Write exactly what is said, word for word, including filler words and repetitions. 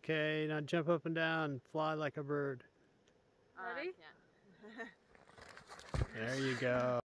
Okay, now jump up and down, fly like a bird. Ready? Uh, There you go.